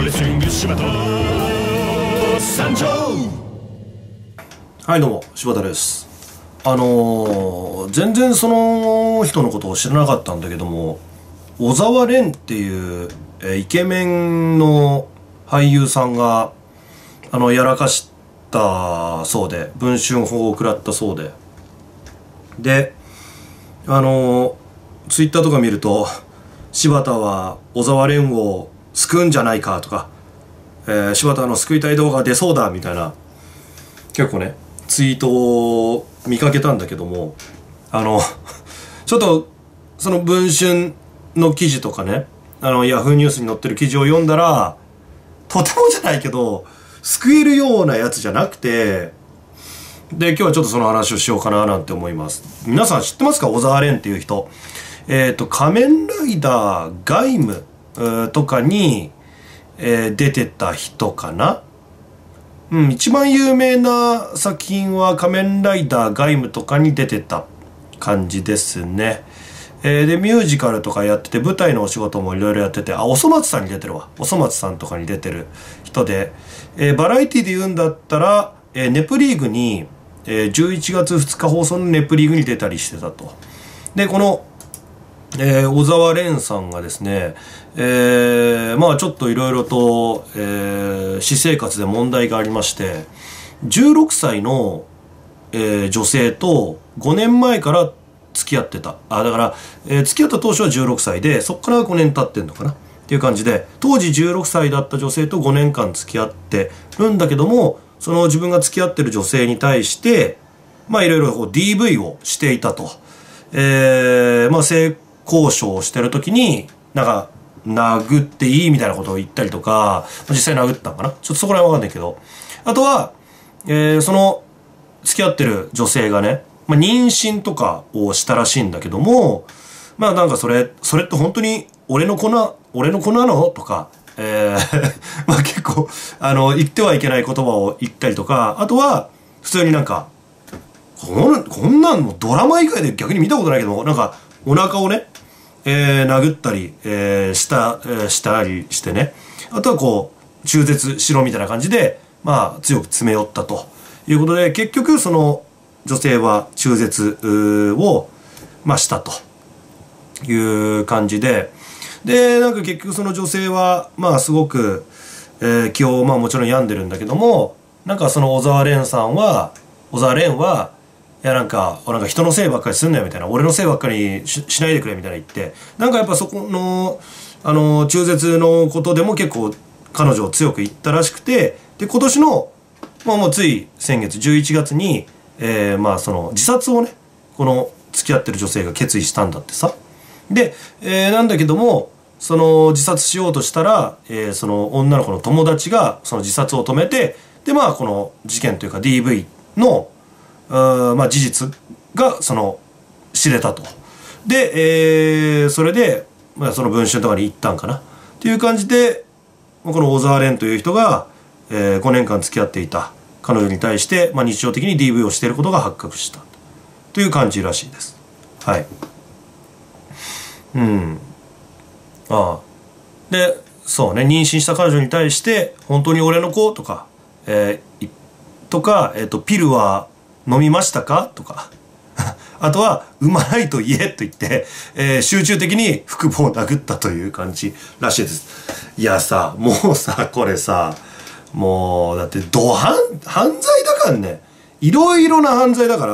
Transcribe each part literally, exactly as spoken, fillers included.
レスリング柴田参上。 はい、どうも柴田です。あのー、全然その人のことを知らなかったんだけども、小沢蓮っていう、えー、イケメンの俳優さんがあのやらかしたそうで、文春法を食らったそうで、であのー、ツイッターとか見ると、柴田は小沢蓮を救うんじゃないかとか、えー、柴田の救いたい動画が出そうだみたいな結構ねツイートを見かけたんだけども、あのちょっとその文春の記事とかね、あのヤフーニュースに載ってる記事を読んだら、とてもじゃないけど救えるようなやつじゃなくて、で今日はちょっとその話をしようかななんて思います。皆さん知ってますか、小沢蓮っていう人。えっと仮面ライダーガイムとかに、えー、出てた人かな。うん、一番有名な作品は仮面ライダーガイムとかに出てた感じですね。えー、でミュージカルとかやってて、舞台のお仕事もいろいろやってて、あ、おそ松さんに出てるわ。おそ松さんとかに出てる人で、えー、バラエティで言うんだったら、えー、ネプリーグに、えー、じゅういちがつふつか放送のネプリーグに出たりしてたと。でこのえー、小沢蓮さんがですね、えー、まあちょっといろいろと、えー、私生活で問題がありまして、じゅうろくさいの、えー、女性とごねんまえから付き合ってた。あ、だから、えー、付き合った当初はじゅうろくさいで、そこからごねん経ってんのかなっていう感じで、当時じゅうろくさいだった女性とごねんかん付き合ってるんだけども、その自分が付き合ってる女性に対して、まあいろいろこう ディーブイ をしていたと。えー、まあ性交渉をしてる時になんか殴っていいみたいなことを言ったりとか、実際殴ったのかな、ちょっとそこら辺は分かんないけど、あとは、えー、その付き合ってる女性がね、まあ、妊娠とかをしたらしいんだけども、まあなんかそれそれって本当に俺の子な俺の子なのとか、えー、まあ結構あの言ってはいけない言葉を言ったりとか、あとは普通になんかこんこんなんもドラマ以外で逆に見たことないけど、なんかお腹をね、えー、殴ったり、えー、した、えー、したりしてね。あとはこう、中絶しろみたいな感じで、まあ、強く詰め寄ったということで、結局その女性は中絶を、まあ、したという感じで、で、なんか結局その女性は、まあ、すごく、えー、気を、まあもちろん病んでるんだけども、なんかその小沢蓮さんは、小沢蓮は、いやなんか、なんか人のせいばっかりすんなよみたいな、俺のせいばっかり し, しないでくれみたいな言って、なんかやっぱそこの、あの、中絶のことでも結構彼女を強く言ったらしくて、で、今年の、まあもうつい先月じゅういちがつに、えー、まあその自殺をね、この付き合ってる女性が決意したんだってさ。で、えー、なんだけども、その自殺しようとしたら、えー、その女の子の友達がその自殺を止めて、でまあこの事件というか ディーブイ のあまあ事実がその知れたと。で、えー、それで、まあ、その文春とかに行ったんかなっていう感じで、この小沢蓮という人が、えー、ごねんかん付き合っていた彼女に対して、まあ、日常的に ディーブイ をしていることが発覚したという感じらしいです。はい。うん。ああ。で、そうね、妊娠した彼女に対して本当に俺の子とか、えー、とか、えっとピルは飲みましたかとかあとはうまいと言えと言って、えー、集中的に腹部を殴ったという感じらしいです。いやさ、もうさ、これさ、もうだってド犯犯罪だからね、いろいろな犯罪だから、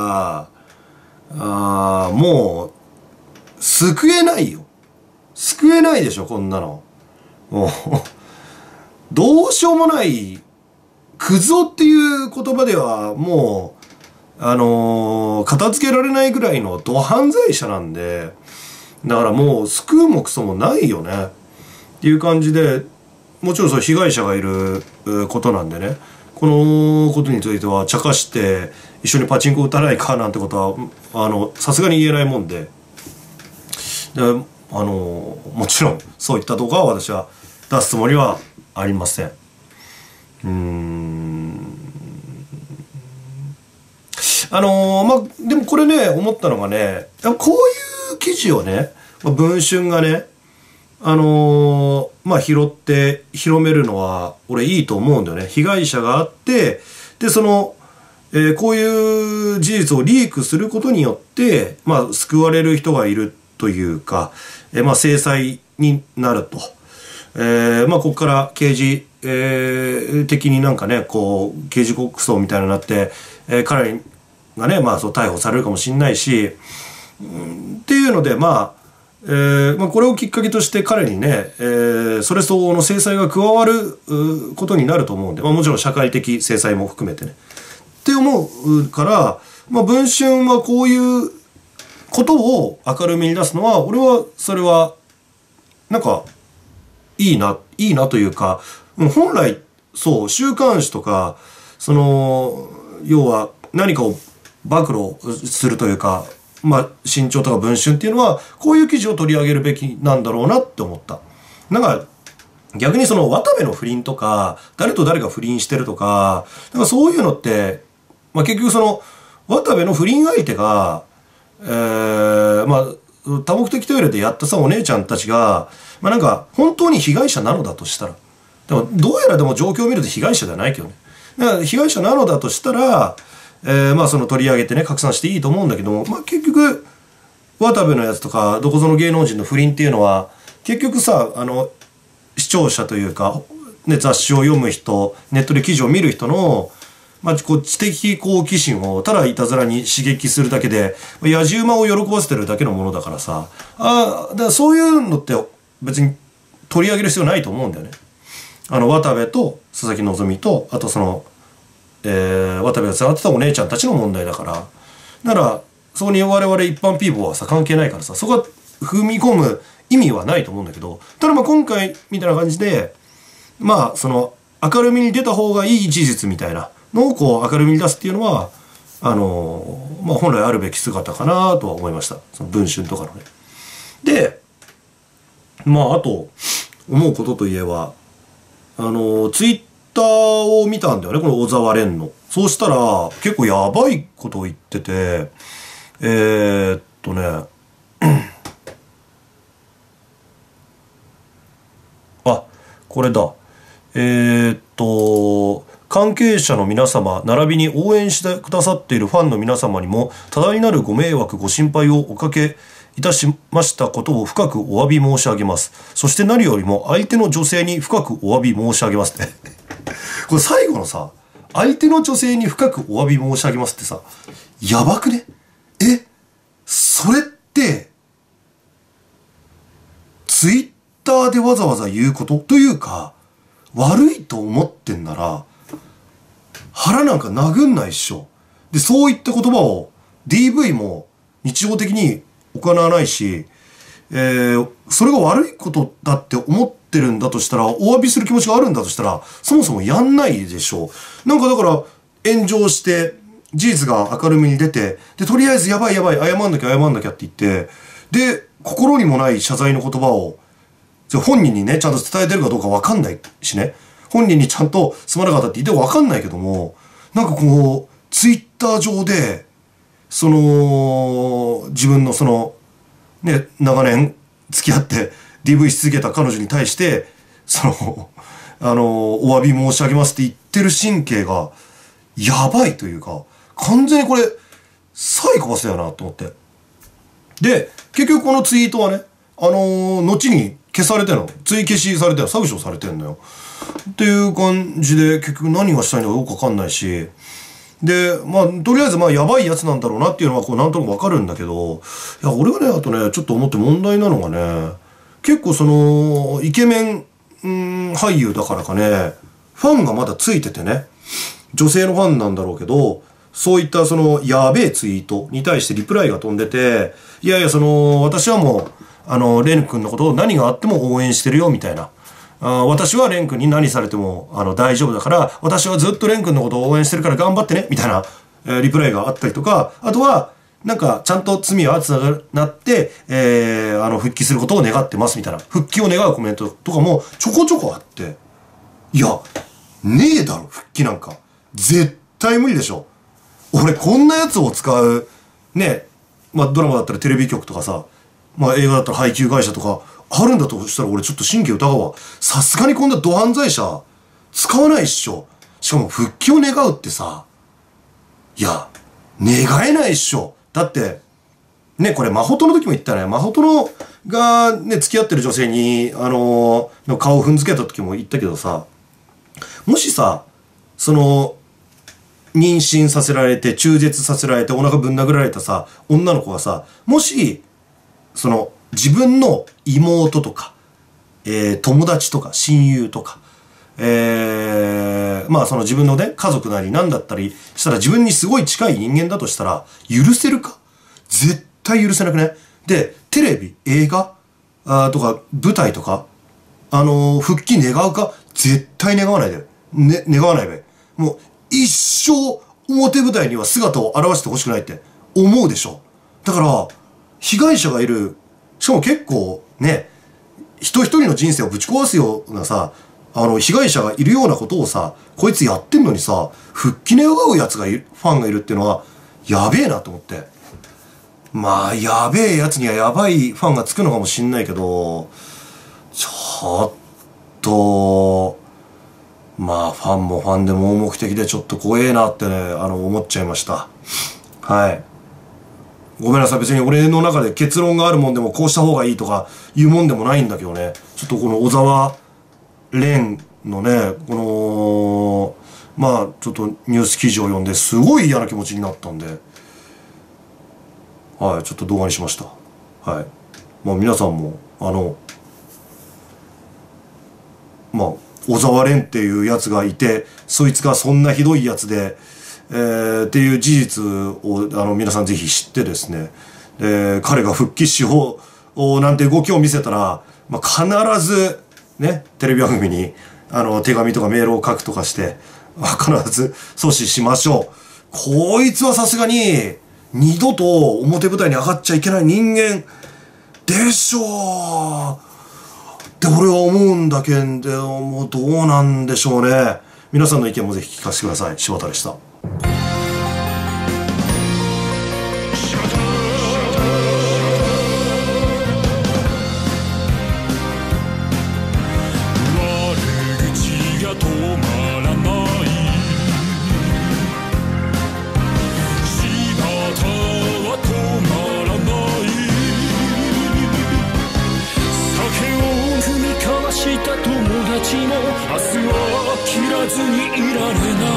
あーもう救えないよ。救えないでしょこんなの。もうどうしようもない、クズ男っていう言葉ではもうあのー、片付けられないぐらいのド犯罪者なんで、だからもう救うもクソもないよねっていう感じで、もちろんそう被害者がいることなんでね、このことについては茶化して一緒にパチンコ打たないかなんてことはあのさすがに言えないもんで、であのー、もちろんそういった動画は私は出すつもりはありません。うーんあのー、まあでもこれね思ったのがね、こういう記事をね文春がねあのー、まあ、拾って広めるのは俺いいと思うんだよね。被害者があって、で、その、えー、こういう事実をリークすることによって、まあ、救われる人がいるというか、えー、まあ、制裁になると。えー、まあ、ここから刑事、えー、的になんかね、こう、刑事告訴みたいになって、えー、彼がね、まあ、そう、逮捕されるかもしれないし、うん、っていうので、まあ、えーまあ、これをきっかけとして彼にね、えー、それ相応の制裁が加わることになると思うんで、まあ、もちろん社会的制裁も含めてね。って思うから、まあ、文春はこういうことを明るみに出すのは、俺はそれは、なんか、いいな、いいなというか、本来、そう、週刊誌とか、その、要は何かを暴露するというか、まあ、新潮とか文春っていうのは、こういう記事を取り上げるべきなんだろうなって思った。なんか、逆にその渡部の不倫とか、誰と誰が不倫してるとか、なんかそういうのって、まあ結局その、渡部の不倫相手が、えー、まあ、多目的トイレでやったさお姉ちゃんたちが、まあなんか、本当に被害者なのだとしたら、でもどうやらでも状況を見ると被害者ではないけどね。だから被害者なのだとしたら、えー、まあその取り上げてね、拡散していいと思うんだけども、まあ結局、渡部のやつとか、どこぞの芸能人の不倫っていうのは、結局さ、あの、視聴者というか、ね、雑誌を読む人、ネットで記事を見る人の、まあ、こう知的好奇心をただいたずらに刺激するだけで、野じ馬を喜ばせてるだけのものだからさ、ああ、だからそういうのって別に取り上げる必要ないと思うんだよね。あの、渡部と佐々木希と、あとその、えー、渡部が伝わってたお姉ちゃんたちの問題だから、だから、そこに我々一般ピーポーはさ、関係ないからさ、そこは踏み込む意味はないと思うんだけど、ただまあ今回みたいな感じで、まあその明るみに出た方がいい事実みたいなのをこう明るみに出すっていうのは、あのー、まあ本来あるべき姿かなとは思いました。その文春とかのね。で、まああと思うことといえば、あのー、ツイッターを見たんだよね、この小沢蓮の。そうしたら結構やばいことを言ってて、えー、っとね、あ、これだ。えー、っと、関係者の皆様、並びに応援してくださっているファンの皆様にも、多大なるご迷惑、ご心配をおかけいたしましたことを深くお詫び申し上げます。そして何よりも相手の女性に深くお詫び申し上げますね。これ最後のさ、相手の女性に深くお詫び申し上げますってさ、やばくね？え？それって、ツイッターでわざわざ言うことというか、悪いと思ってんなら、腹なんか殴んないっしょ。で、そういった言葉を ディーブイ も日常的に行わないし、えー、それが悪いことだって思ってるんだとしたら、お詫びする気持ちがあるんだとしたら、そもそもやんないでしょう。なんかだから、炎上して、事実が明るみに出て、で、とりあえずやばいやばい、謝んなきゃ謝んなきゃって言って、で、心にもない謝罪の言葉を、本人にね、ちゃんと伝えてるかどうかわかんないしね。本人にちゃんとすまなかったって言ってわかんないけども、なんかこう、ツイッター上で、その、自分のその、ね、長年付き合って ディーブイ し続けた彼女に対して、その、あの、お詫び申し上げますって言ってる神経が、やばいというか、完全にこれ、サイコパスだよなと思って。で、結局このツイートはね、あのー、後に消されてんの。追消しされてる。削除されてんのよ。っていう感じで、結局何がしたいのかよくわかんないし。で、まあ、とりあえずまあ、やばいやつなんだろうなっていうのは、こう、なんとなくわかるんだけど、いや、俺がね、あとね、ちょっと思って問題なのがね、結構その、イケメン、うん、俳優だからかね、ファンがまだついててね、女性のファンなんだろうけど、そういったその、やべえツイートに対してリプライが飛んでて、いやいや、その、私はもう、あの、レン君のことを何があっても応援してるよ、みたいな。あ私はレン君に何されても、あの、大丈夫だから、私はずっとレン君のことを応援してるから頑張ってね、みたいな、えー、リプライがあったりとか、あとは、なんか、ちゃんと罪はつなって、えー、あの、復帰することを願ってます、みたいな。復帰を願うコメントとかも、ちょこちょこあって、いや、ねえだろ、復帰なんか。絶対無理でしょ。俺、こんなやつを使う、ね、まあ、ドラマだったらテレビ局とかさ、まあ、映画だったら配給会社とか、 あるんだとしたら俺ちょっと神経疑うわ。さすがにこんなド犯罪者使わないっしょ。しかも復帰を願うってさ、いや願えないっしょ。だってね、これマホトの時も言ったね。マホトのがね付き合ってる女性にあのー、の顔を踏んづけた時も言ったけどさ、もしさその妊娠させられて中絶させられてお腹ぶん殴られたさ女の子がさ、もしその自分の妹とか、えー、友達とか親友とか、えー、まあその自分のね家族なりなんだったりしたら自分にすごい近い人間だとしたら許せるか？絶対許せなくね。でテレビ映画あとか舞台とかあのー、復帰願うか？絶対願わないで、ね、願わないべ。もう一生表舞台には姿を現してほしくないって思うでしょ。だから被害者がいる、しかも結構ね人一人の人生をぶち壊すようなさあの被害者がいるようなことをさこいつやってんのにさ復帰願うやつがいるファンがいるっていうのはやべえなと思って。まあやべえやつにはやばいファンがつくのかもしんないけど、ちょっとまあファンもファンで盲目的でちょっと怖えなってねあの思っちゃいました。はい、ごめんなさい。別に俺の中で結論があるもんでもこうした方がいいとかいうもんでもないんだけどね、ちょっとこの小沢蓮のねこのまあちょっとニュース記事を読んですごい嫌な気持ちになったんで、はい、ちょっと動画にしました。はい、まあ皆さんもあのまあ小沢蓮っていうやつがいて、そいつがそんなひどいやつで、えー、っていう事実をあの皆さんぜひ知ってですね、で彼が復帰しようなんて動きを見せたら、まあ、必ずねテレビ番組にあの手紙とかメールを書くとかして、必ず阻止しましょう。こいつはさすがに二度と表舞台に上がっちゃいけない人間でしょうって俺は思うんだけども、どうなんでしょうね。皆さんの意見もぜひ聞かせてください。柴田でした。 友達も明日は切らずにいられない。